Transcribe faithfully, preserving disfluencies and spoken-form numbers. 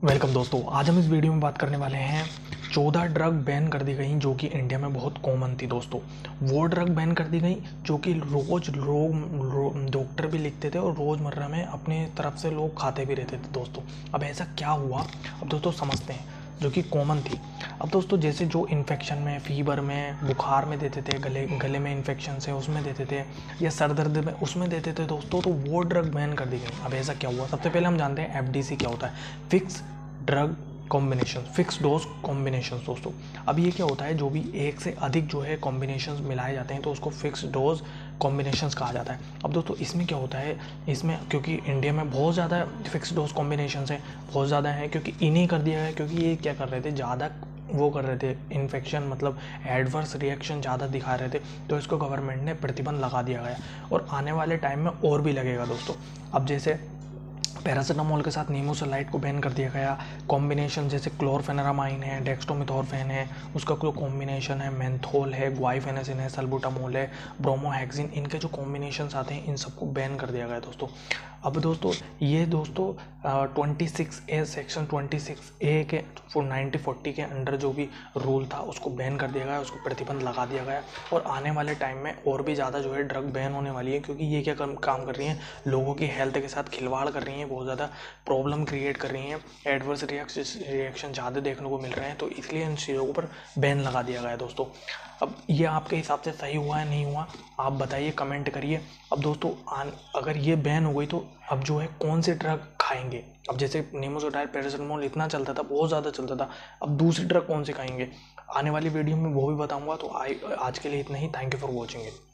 Welcome दोस्तों, आज हम इस वीडियो में बात करने वाले हैं चौदह ड्रग बैन कर दी गई जो कि इंडिया में बहुत कॉमन थी दोस्तों। वो ड्रग बैन कर दी गई जो कि रोज लोग डॉक्टर भी लिखते थे और रोज़मर्रा में अपने तरफ से लोग खाते भी रहते थे दोस्तों। अब ऐसा क्या हुआ, अब दोस्तों समझते हैं, जो कि कॉमन थी। अब दोस्तों जैसे जो इन्फेक्शन में, फीवर में, बुखार में देते थे, गले गले में इन्फेक्शन से उसमें देते थे, या सर दर्द में उसमें देते थे दोस्तों, तो वो ड्रग बैन कर दी गई। अब ऐसा क्या हुआ, सबसे पहले हम जानते हैं एफ डी सी क्या होता है, fix drug combination, fix dose combination दोस्तों। अब ये क्या होता है, जो भी एक से अधिक जो है कॉम्बिनेशंस मिलाए जाते हैं तो उसको फिक्स डोज कॉम्बिनेशंस कहा जाता है। अब दोस्तों इसमें क्या होता है, इसमें क्योंकि इंडिया में बहुत ज़्यादा फिक्स डोज कॉम्बिनेशंस हैं, बहुत ज़्यादा हैं, क्योंकि इन्हीं कर दिया गया, क्योंकि ये क्या कर रहे थे, ज़्यादा वो कर रहे थे, इन्फेक्शन मतलब एडवर्स रिएक्शन ज़्यादा दिखा रहे थे, तो इसको गवर्नमेंट ने प्रतिबंध लगा दिया गया और आने वाले टाइम में और भी लगेगा दोस्तों। अब जैसे पैरासीटामोल के साथ नीमोसलाइड को बैन कर दिया गया। कॉम्बिनेशन जैसे क्लोरफेनेरामाइन है, डेक्स्टोमिथोरफेन है, उसका जो कॉम्बिनेशन है, मेंथोल है, ग्वाइफेनेसिन है, सल्बुटामोल है, ब्रोमोहेक्सिन, इनके जो कॉम्बिनेशंस आते हैं इन सबको बैन कर दिया गया दोस्तों। अब दोस्तों ये दोस्तों twenty six A section twenty six A के नाइन्टी फोर्टी के अंडर जो भी रूल था उसको बैन कर दिया गया, उसको प्रतिबंध लगा दिया गया। और आने वाले टाइम में और भी ज़्यादा जो है ड्रग बैन होने वाली है, क्योंकि ये क्या काम कर रही हैं, लोगों की हेल्थ के साथ खिलवाड़ कर रही हैं, बहुत ज़्यादा प्रॉब्लम क्रिएट कर रही हैं, एडवर्स रिएक्शन ज़्यादा देखने को मिल रहे हैं, तो इसलिए इन चीज़ों पर बैन लगा दिया गया है दोस्तों। अब ये आपके हिसाब से सही हुआ है नहीं हुआ, आप बताइए, कमेंट करिए। अब दोस्तों अगर ये बैन हो गई तो अब जो है कौन से ड्रग खाएंगे। अब जैसे नीमोसोडाइल, पैरासीटामोल इतना चलता था, बहुत ज़्यादा चलता था, अब दूसरी ड्रग कौन से खाएंगे, आने वाली वीडियो में वो भी बताऊंगा। तो आज के लिए इतना ही। Thank you for watching it.